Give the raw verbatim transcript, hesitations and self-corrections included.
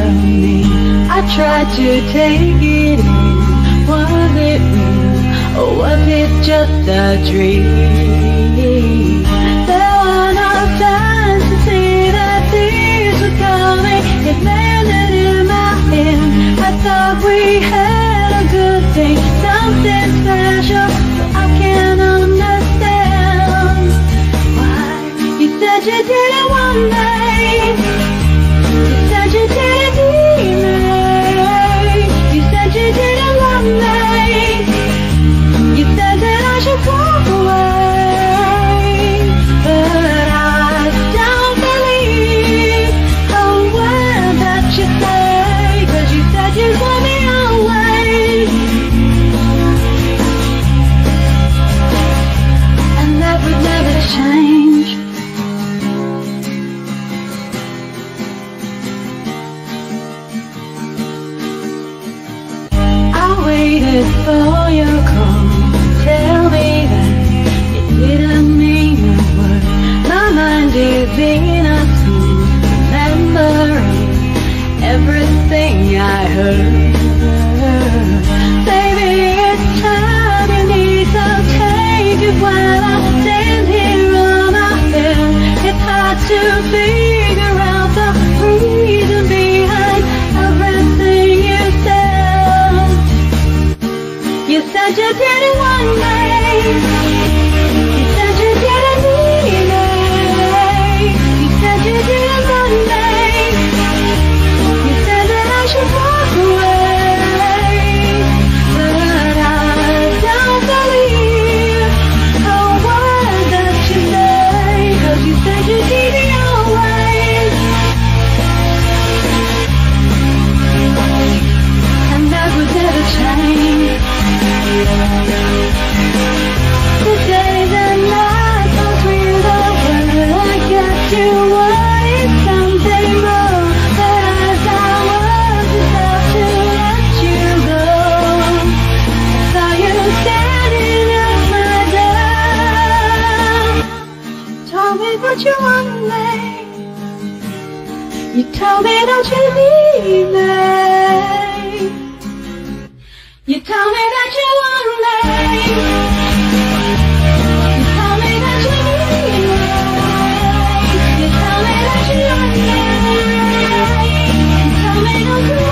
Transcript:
of me. I tried to take it in. Was it real, or was it just a dream? There were no signs to see that these were coming. It landed in my hand. I thought we had a good thing, something special, but I can't understand why. You said you didn't want me. You said you didn't need me. You said you didn't love me. You said that I should walk away, but I don't believe a word that you say, 'cause you said you'd want me always, and that would never change. I waited for your call, tell me that it didn't mean a word. My mind is in a swoon, remembering everything I heard. Baby, it's time you need some change. While I stand here on my own, it's hard to figure out the reason behind everything you said. You said you didn't want me. You said you didn't need me. You said you didn't love me. You said that I should walk away, but I don't believe a word that you say, 'cause you said you'd need me always, and that would never change. The days and nights all through the world, I guess you wanted something more, but as I was about to let you go, saw you standing at my door. Told me what you wanted me. You told me don't you need me. You told me that you want me. You told me that you need me. You told me that you want me. You told me don't you